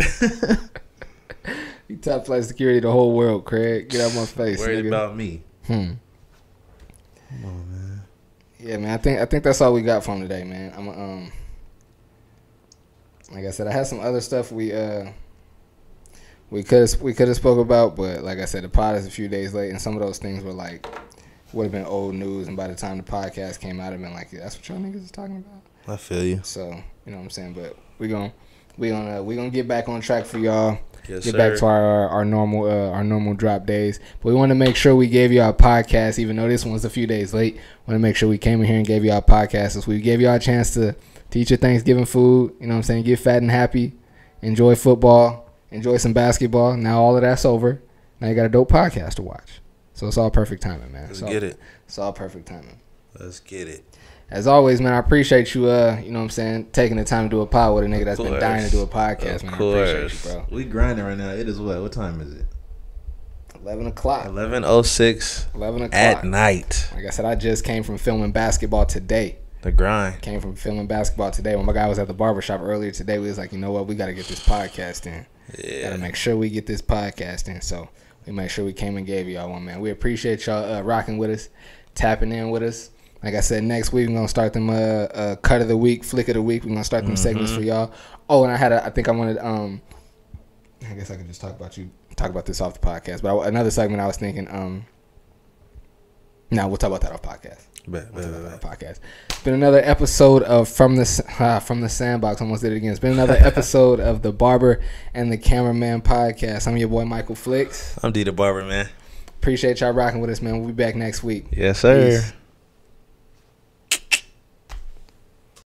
You top flight security the whole world, Craig. Get out my face. Worried nigga. about me. Hmm. Come on, man. Yeah, man. I think I think that's all we got from today, man. I'm um. Like I said, I had some other stuff we uh we could we could have spoke about, but like I said, the pod is a few days late, and some of those things were like would have been old news, and by the time the podcast came out, I've been like, yeah, that's what y'all niggas is talking about. I feel you. So you know what I'm saying, but we gonna we gonna we gonna get back on track for y'all. Yes, get sir. back to our our normal uh, our normal drop days, but we want to make sure we gave you our podcast, even though this one's a few days late. Want to make sure we came in here and gave you our podcast, so we gave you our chance to to eat your Thanksgiving food. You know what I'm saying? Get fat and happy. Enjoy football. Enjoy some basketball. Now all of that's over. Now you got a dope podcast to watch. So it's all perfect timing, man. Let's all, get it. It's all perfect timing. Let's get it. As always, man, I appreciate you, uh, you know what I'm saying, taking the time to do a pod with a nigga that's been dying to do a podcast, of man. Course. I appreciate you, bro. We grinding right now. It is what? What time is it? eleven o'clock. eleven oh six eleven o'clock. at night. Like I said, I just came from filming basketball today. The grind. Came from filming basketball today. When my guy was at the barbershop earlier today, we was like, you know what, we got to get this podcast in. Yeah. Got to make sure we get this podcast in. So we made sure we came and gave y'all one, man. We appreciate y'all uh, rocking with us, tapping in with us. Like I said, next week we're gonna start them uh, uh cut of the week, flick of the week. We're gonna start them mm-hmm. segments for y'all. Oh, and I had a, I think I wanted um, I guess I could just talk about you, talk about this off the podcast. But I, another segment I was thinking um, no, nah, we'll talk about that off podcast. Bet, we'll bet, talk bet. about that podcast. It's been another episode of from the uh, from the sandbox. Almost did it again. It's been another episode of the Barber and the Cameraman podcast. I'm your boy Michael Flicks. I'm D the Barber, man. Appreciate y'all rocking with us, man. We'll be back next week. Yes, sir. Peace.